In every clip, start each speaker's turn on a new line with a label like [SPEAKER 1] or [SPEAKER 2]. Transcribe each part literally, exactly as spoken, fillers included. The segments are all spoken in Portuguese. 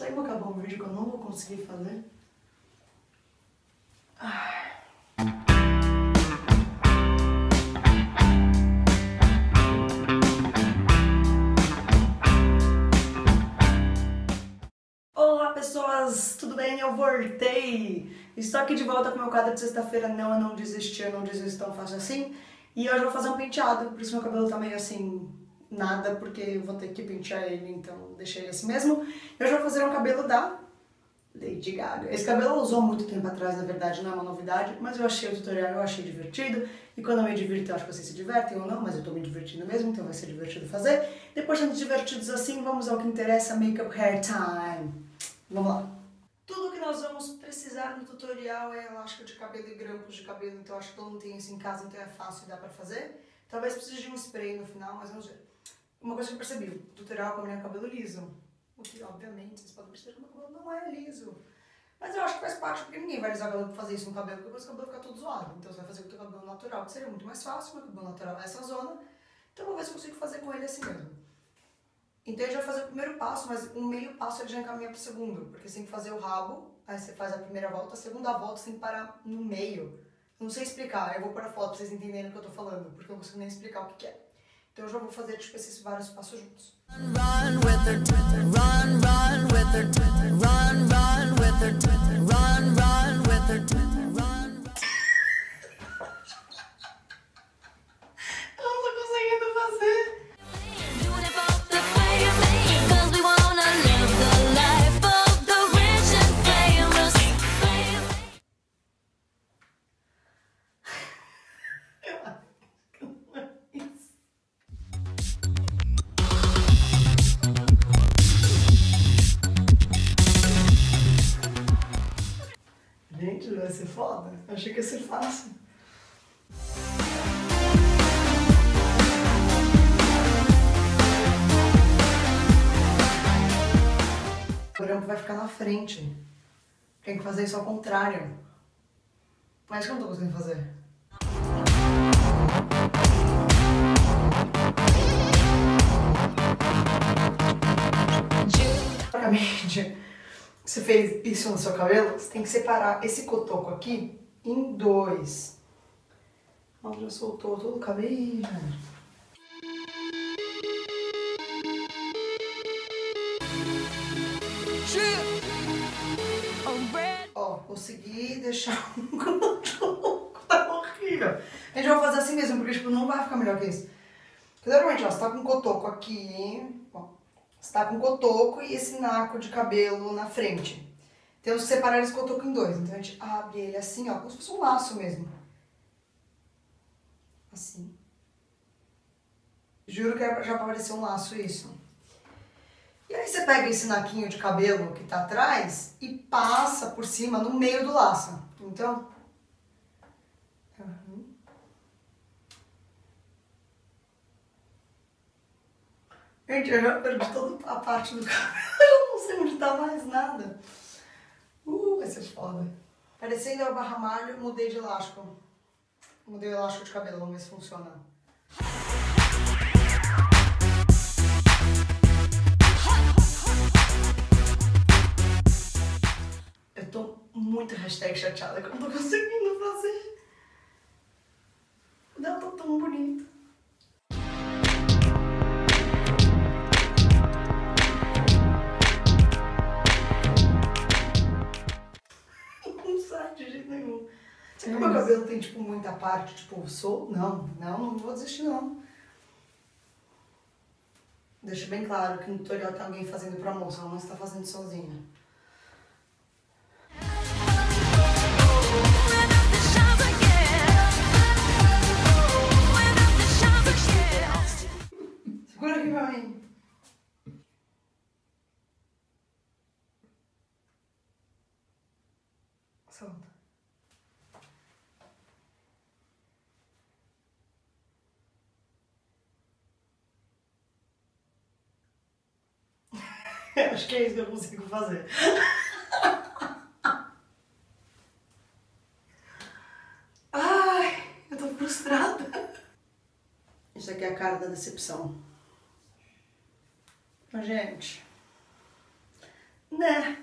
[SPEAKER 1] Será que eu vou acabar um vídeo que eu não vou conseguir fazer? Ai. Olá pessoas, tudo bem? Eu voltei! Estou aqui de volta com o meu quadro de sexta-feira. Não, eu não desisti, eu não desisto tão fácil assim. E hoje eu vou fazer um penteado, por isso meu cabelo tá meio assim, nada, porque eu vou ter que pentear ele, então deixei ele assim mesmo. Eu já vou fazer um cabelo da Lady Gaga. Esse cabelo ela usou há muito tempo atrás, na verdade, não é uma novidade, mas eu achei o tutorial, eu achei divertido. E quando eu me divirto, eu acho que vocês se divertem ou não, mas eu tô me divertindo mesmo, então vai ser divertido fazer. Depois de divertidos assim, vamos ao que interessa, Makeup Hair Time. Vamos lá. Tudo que nós vamos precisar no tutorial é elástico de cabelo e grampos de cabelo, então acho que todo mundo tem isso em casa, então é fácil e dá pra fazer. Talvez precise de um spray no final, mas vamos ver. Uma coisa que eu percebi, o tutorial combina com cabelo liso. O que, obviamente, vocês podem perceber que o meu cabelo não é liso. Mas eu acho que faz parte, porque ninguém vai usar cabelo pra fazer isso no cabelo, porque depois o cabelo fica todo zoado. Então você vai fazer com o teu cabelo natural, que seria muito mais fácil, meu cabelo natural é essa zona. Então eu vou ver se eu consigo fazer com ele assim mesmo. Então eu já vou fazer o primeiro passo, mas o meio passo ele já encaminha pro segundo, porque você tem que fazer o rabo, aí você faz a primeira volta, a segunda volta você tem que parar no meio. Eu não sei explicar, eu vou pôr a foto pra vocês entenderem o que eu tô falando, porque eu não consigo nem explicar o que que é. Então eu já vou fazer tipo esses vários passos juntos. Run with her, run, run with her, run, run with her, run, run with her, run. Eu não tô conseguindo fazer. Gente, vai ser foda. Eu achei que ia ser fácil. O grampo vai ficar na frente. Tem que fazer isso ao contrário. Mas que eu não tô conseguindo fazer. Basicamente, você fez isso no seu cabelo, você tem que separar esse cotoco aqui em dois. Ó, já soltou todo o cabelo. Ó, consegui deixar um cotoco, tá horrível. A gente vai fazer assim mesmo, porque tipo, não vai ficar melhor que isso. Porque normalmente, ó, você tá com um cotoco aqui, ó. Você tá com o cotoco e esse naco de cabelo na frente. Temos que separar esse cotoco em dois. Então a gente abre ele assim, ó, como se fosse um laço mesmo. Assim. Juro que já parecia um laço isso. E aí você pega esse naquinho de cabelo que tá atrás e passa por cima no meio do laço. Então... Uhum. Gente, eu já perdi toda a parte do cabelo, eu não sei onde tá mais nada. Uh, vai ser foda. Parecendo a barra malho, mudei de elástico. Mudei o elástico de cabelo, vamos ver se funciona. Eu tô muito hashtag chateada que eu não tô conseguindo fazer. Não, tá tão bonito. De jeito nenhum. Será que o meu cabelo tem, tipo, muita parte, tipo, sou? Não, não, não vou desistir, não. Deixa bem claro que no tutorial tem alguém fazendo pra moça, ela não está fazendo sozinha. Segura aqui pra mim. Solta. Acho que é isso que eu consigo fazer. Ai, eu tô frustrada. Isso aqui é a cara da decepção. Mas, gente, Né?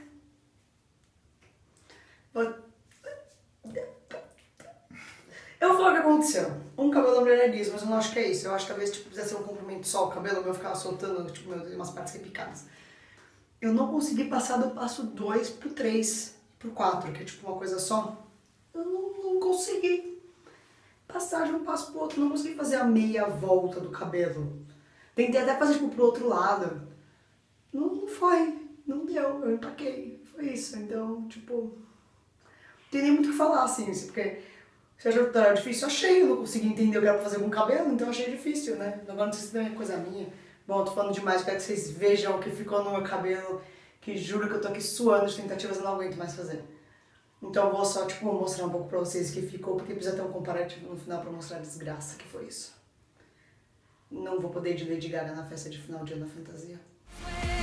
[SPEAKER 1] Eu vou falar o que aconteceu. Um cabelo da mulher é liso, mas eu não acho que é isso. Eu acho que talvez tipo, precisa ser um comprimento só o cabelo, o meu ficava soltando, tipo, meu, umas partes repicadas. Eu não consegui passar do passo dois pro três, pro quatro, que é tipo uma coisa só. Eu não, não consegui passar de um passo pro outro, não consegui fazer a meia volta do cabelo. Tentei até fazer tipo pro outro lado. Não, não foi, não deu, eu empaquei. Foi isso, então, tipo, não tem nem muito o que falar, assim, porque você achou que era difícil? Eu achei, eu não consegui entender o que era pra fazer com o cabelo, então eu achei difícil, né? Agora não sei se também é coisa minha. Bom, eu tô falando demais, quero que vocês vejam o que ficou no meu cabelo, que juro que eu tô aqui suando de tentativas e não aguento mais fazer. Então eu vou só, tipo, mostrar um pouco pra vocês o que ficou, porque precisa ter um comparativo no final pra mostrar a desgraça que foi isso. Não vou poder ir de Lady Gaga na festa de final de ano da fantasia.